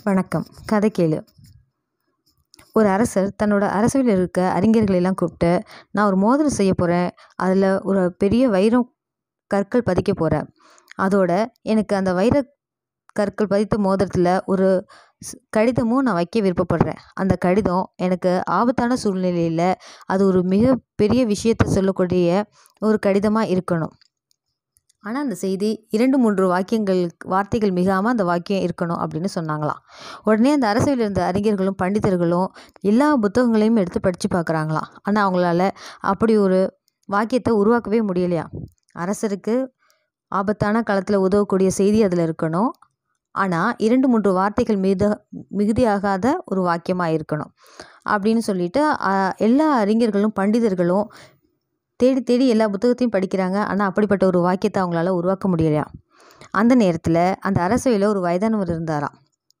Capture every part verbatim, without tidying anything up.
வணக்கம். கதை கேளு. ஒரு அரசர் தன்னோட அரசவையில் இருக்க அறிஞர்களை எல்லாம் கூப்பிட்டு, நான் ஒரு மோதிரம் செய்ய போகிறேன், அதில் ஒரு பெரிய வைரம் கற்கள் பதிக்க போகிறேன். அதோட எனக்கு அந்த வைர கற்கள் பதித்த மோதிரத்தில் ஒரு கடிதமும் நான் வைக்க விருப்பப்படுறேன். அந்த கடிதம் எனக்கு ஆபத்தான சூழ்நிலையில் அது ஒரு மிக பெரிய விஷயத்தை சொல்லக்கூடிய ஒரு கடிதமாக இருக்கணும். ஆனால் அந்த செய்தி இரண்டு மூன்று வாக்கியங்கள் வார்த்தைகள் மிகாமல் அந்த வாக்கியம் இருக்கணும் அப்படின்னு சொன்னாங்களாம். உடனே அந்த அரசவையில் இருந்த அறிஞர்களும் பண்டிதர்களும் எல்லா புத்தகங்களையும் எடுத்து படித்து பார்க்குறாங்களாம். ஆனால் அவங்களால அப்படி ஒரு வாக்கியத்தை உருவாக்கவே முடியலையா. அரசருக்கு ஆபத்தான காலத்தில் உதவக்கூடிய செய்தி அதில் இருக்கணும். ஆனால் இரண்டு மூன்று வார்த்தைகள் மித மிகுதியாகாத ஒரு வாக்கியமாக இருக்கணும் அப்படின்னு சொல்லிட்டு எல்லா அறிஞர்களும் பண்டிதர்களும் தேடி தேடி எல்லா புத்தகத்தையும் படிக்கிறாங்க. ஆனால் அப்படிப்பட்ட ஒரு வாக்கியத்தை அவங்களால உருவாக்க முடியலையா. அந்த நேரத்தில் அந்த அரசவையில் ஒரு வயதானவர் இருந்தாராம்.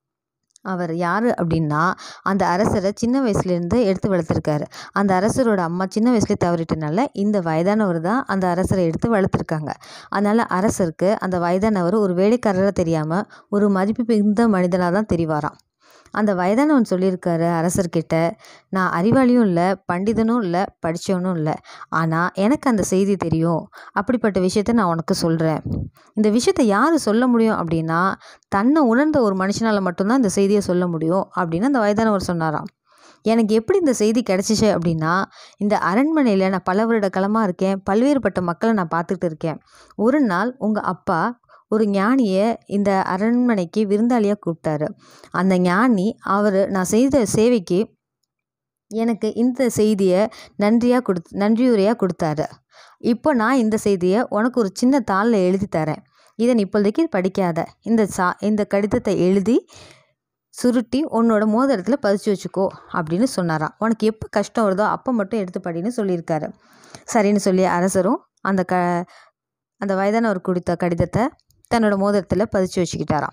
அவர் யார் அப்படின்னா, அந்த அரசரை சின்ன வயசுலேருந்து எடுத்து வளர்த்துருக்காரு. அந்த அரசரோட அம்மா சின்ன வயசுலேயே தவறிட்டனால இந்த வயதானவர் தான் அந்த அரசரை எடுத்து வளர்த்துருக்காங்க. அதனால் அரசருக்கு அந்த வயதானவர் ஒரு வேலைக்காரராக தெரியாமல் ஒரு மதிப்பு மிகுந்த மனிதனாக தான் தெரிவாராம். அந்த வயதானவன் சொல்லியிருக்காரு அரசர்கிட்ட, நான் அறிவாளியும் இல்லை, பண்டிதனும் இல்லை, படித்தவனும் இல்லை, ஆனால் எனக்கு அந்த செய்தி தெரியும். அப்படிப்பட்ட விஷயத்த நான் உனக்கு சொல்கிறேன். இந்த விஷயத்த யார் சொல்ல முடியும் அப்படின்னா, தன்னை உணர்ந்த ஒரு மனுஷனால் மட்டும்தான் இந்த செய்தியை சொல்ல முடியும் அப்படின்னு அந்த வயதானவர் சொன்னாராம். எனக்கு எப்படி இந்த செய்தி கிடச்சிச்சு அப்படின்னா, இந்த அரண்மனையில் நான் பல வருட காலமாக இருக்கேன், பல்வேறுபட்ட மக்களை நான் பார்த்துட்டு இருக்கேன். ஒரு நாள் உங்கள் அப்பா ஒரு ஞானியை இந்த அரண்மனைக்கு விருந்தாளியாக கூப்பிட்டாரு. அந்த ஞானி அவர் நான் செய்த சேவைக்கு எனக்கு இந்த செய்தியை நன்றியாக கொடுத்து நன்றியுரையாக கொடுத்தாரு. இப்போ நான் இந்த செய்தியை உனக்கு ஒரு சின்ன தாளில் எழுதி தரேன். இதை நீ இப்போதைக்கு படிக்காத. இந்த சா இந்த கடிதத்தை எழுதி சுருட்டி உன்னோட மோதிரத்தில் பதிச்சு வச்சுக்கோ அப்படின்னு சொன்னாராம். உனக்கு எப்போ கஷ்டம் வருதோ அப்போ மட்டும் எடுத்து படின்னு சொல்லியிருக்காரு. சரின்னு சொல்லி அரசரும் அந்த க அந்த வயதானவர் கொடுத்த கடிதத்தை தன்னோட மோதிரத்தில் பதிச்சு வச்சுக்கிட்டாராம்.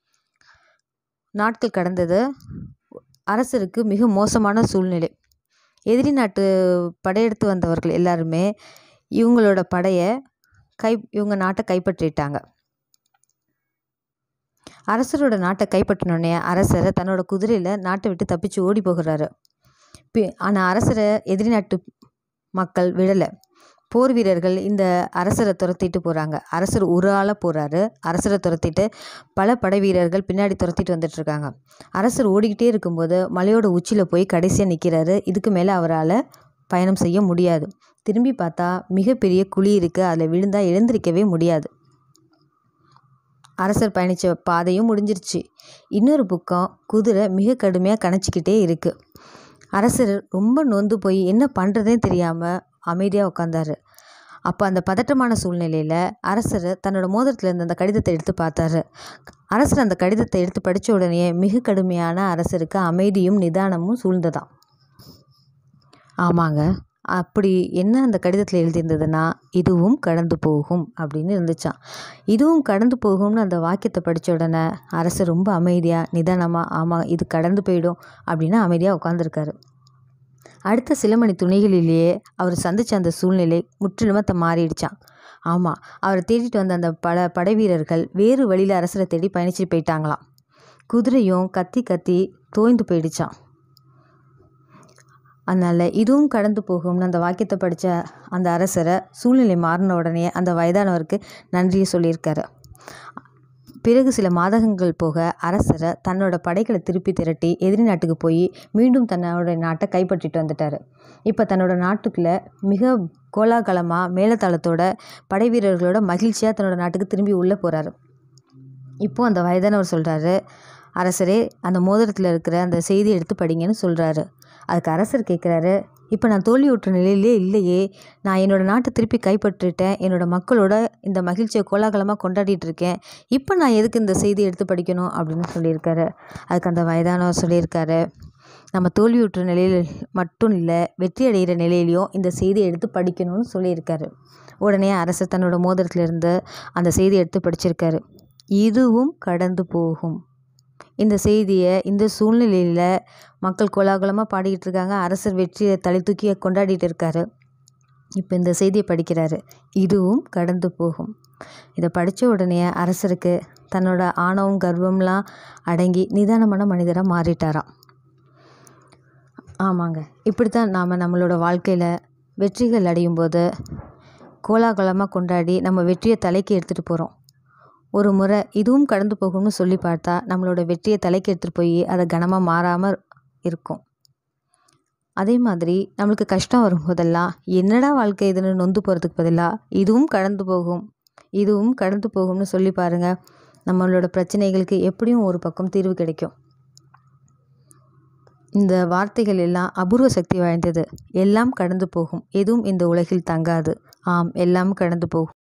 நாட்கள் கடந்தது. அரசருக்கு மிக மோசமான சூழ்நிலை. எதிரி நாட்டு படையெடுத்து வந்தவர்கள் எல்லாருமே இவங்களோட படையை கை இவங்க நாட்டை கைப்பற்றிட்டாங்க. அரசரோட நாட்டை கைப்பற்றினோடனே அரசரை தன்னோட குதிரையில் நாட்டை விட்டு தப்பிச்சு ஓடி போகிறாரு. பி ஆனால் அரசரை எதிரி நாட்டு மக்கள் விடலை. போர் வீரர்கள் இந்த அரசரை துரத்திட்டு போகிறாங்க. அரசர் ஒரு ஆளாக போகிறாரு. அரசரை துரத்திட்டு பல படை வீரர்கள் பின்னாடி துரத்திட்டு வந்துட்டுருக்காங்க. அரசர் ஓடிக்கிட்டே இருக்கும்போது மலையோட உச்சியில் போய் கடைசியாக நிற்கிறாரு. இதுக்கு மேலே அவரால் பயணம் செய்ய முடியாது. திரும்பி பார்த்தா மிகப்பெரிய குழி இருக்குது. அதில் விழுந்தால் எழுந்திருக்கவே முடியாது. அரசர் பயணித்த பாதையும் முடிஞ்சிருச்சு. இன்னொரு பக்கம் குதிரை மிக கடுமையாக கணச்சிக்கிட்டே இருக்குது. அரசர் ரொம்ப நொந்து போய் என்ன பண்ணுறதே தெரியாமல் அமைதியாக உட்காந்தாரு. அப்போ அந்த பதட்டமான சூழ்நிலையில் அரசர் தன்னோட மோதிரத்தில் இருந்த அந்த கடிதத்தை எடுத்து பார்த்தாரு. அரசர் அந்த கடிதத்தை எடுத்து படித்த உடனே மிக கடுமையான அரசருக்கு அமைதியும் நிதானமும் சூழ்ந்ததாம். ஆமாங்க, அப்படி என்ன அந்த கடிதத்தில் எழுதியிருந்ததுன்னா, இதுவும் கடந்து போகும் அப்படின்னு இருந்துச்சான். இதுவும் கடந்து போகும்னு அந்த வாக்கியத்தை படித்த உடனே அரசர் ரொம்ப அமைதியாக நிதானமாக, ஆமாம் இது கடந்து போயிடும் அப்படின்னு அமைதியாக உட்காந்துருக்காரு. அடுத்த சில மணி துணிகளிலேயே அவர் சந்தித்த அந்த சூழ்நிலை முற்றிலுமாக மாறிடுச்சான். ஆமாம், அவரை தேடிட்டு வந்த அந்த பல படை வீரர்கள் வேறு வழியில் அரசரை தேடி பயணிச்சுட்டு போயிட்டாங்களாம். குதிரையும் கத்தி கத்தி தோய்ந்து போயிடுச்சான். அதனால் இதுவும் கடந்து போகும்னு அந்த வாக்கியத்தை படித்த அந்த அரசரை சூழ்நிலை மாறின உடனே அந்த வயதானவருக்கு நன்றியை சொல்லியிருக்காரு. பிறகு சில மாதங்கள் போக அரசரை தன்னோட படைகளை திருப்பி திரட்டி எதிரி நாட்டுக்கு போய் மீண்டும் தன்னோட நாட்டை கைப்பற்றிட்டு வந்துட்டார். இப்போ தன்னோட நாட்டுக்குள்ளே மிக கோலாகலமாக மேலத்தாளத்தோட படை வீரர்களோட மகிழ்ச்சியாக தன்னோட நாட்டுக்கு திரும்பி உள்ளே போகிறாரு. இப்போது அந்த வயதானவர் சொல்கிறாரு, அரசரே அந்த மோதிரத்தில் இருக்கிற அந்த செய்தியை எடுத்து படிங்கன்னு சொல்கிறாரு. அதுக்கு அரசர் கேட்குறாரு, இப்போ நான் தோல்வியுற்ற நிலையிலே இல்லையே, நான் என்னோடய நாட்டை திருப்பி கைப்பற்றிட்டேன், என்னோடய மக்களோட இந்த மகிழ்ச்சியை கோலாகலமாக கொண்டாடிட்டு இருக்கேன், இப்போ நான் எதுக்கு இந்த செய்தியை எடுத்து படிக்கணும் அப்படின்னு சொல்லியிருக்காரு. அதுக்கு அந்த வயதானவர் சொல்லியிருக்காரு, நம்ம தோல்வியுற்ற நிலையில் மட்டும் இல்லை, வெற்றி அடைகிற நிலையிலையும் இந்த செய்தியை எடுத்து படிக்கணும்னு சொல்லியிருக்காரு. உடனே அரசர் தன்னோட மோதிரத்திலிருந்து அந்த செய்தியை எடுத்து படிச்சிருக்காரு. இதுவும் கடந்து போகும். இந்த செய்தியை இந்த சூழ்நிலையில் மக்கள் கோலாகலமாக பாடிக்கிட்டு இருக்காங்க. அரசர் வெற்றியை தலை தூக்கி கொண்டாடிட்டு இருக்காரு. இப்போ இந்த செய்தியை படிக்கிறாரு. இதுவும் கடந்து போகும். இதை படித்த உடனே அரசருக்கு தன்னோட ஆணவம் கர்வம்லாம் அடங்கி நிதானமான மனிதராக மாறிட்டாராம். ஆமாங்க, இப்படி தான் நாம் நம்மளோட வாழ்க்கையில் வெற்றிகள் அடையும் போது கோலாகலமாக கொண்டாடி நம்ம வெற்றியை தலைக்கு எடுத்துகிட்டு போகிறோம். ஒரு முறை இதுவும் கடந்து போகும்னு சொல்லி பார்த்தா நம்மளோட வெற்றியை தலைக்கு எடுத்துகிட்டு போய் அதை கனமாக மாறாமல் இருக்கும். அதே மாதிரி நம்மளுக்கு கஷ்டம் வரும்போதெல்லாம் என்னடா வாழ்க்கை இதுன்னு நொந்து போகிறதுக்கு பதிலாக இதுவும் கடந்து போகும் இதுவும் கடந்து போகும்னு சொல்லி பாருங்கள், நம்மளோட பிரச்சனைகளுக்கு எப்படியும் ஒரு பக்கம் தீர்வு கிடைக்கும். இந்த வார்த்தைகள் எல்லாம் அபூர்வ சக்தி வாய்ந்தது. எல்லாம் கடந்து போகும், எதுவும் இந்த உலகில் தங்காது. ஆம், எல்லாம் கடந்து போகும்.